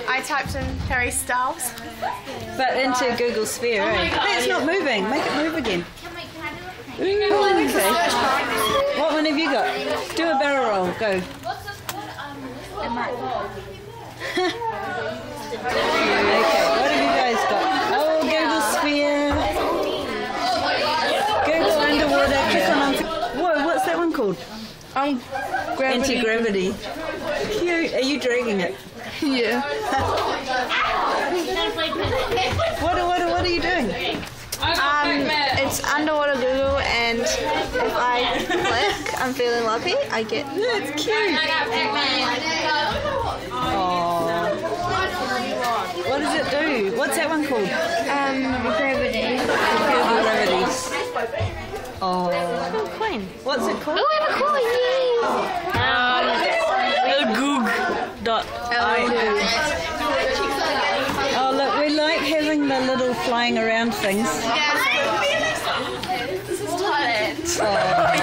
I typed in Harry Styles. But into Google Sphere, eh? Hey, it's not moving. Make it move again. Ooh, okay. What one have you got? Do a barrel roll. Go. Okay, what have you guys got? Oh, Google Sphere. Google underwater. Click on. Whoa, what's that one called? Gravity. Anti-gravity. Cute. Are you dragging it? Yeah. What are you doing? It's underwater Google, and if I click, I'm feeling lucky, I get. That's cute. Oh. What does it do? What's that one called? Gravity. Google Gravity. Oh. Coin. What's it called? Oh, I have a coin! Goog.io. Oh look, we like having the little flying around things. This is Thailand. Oh.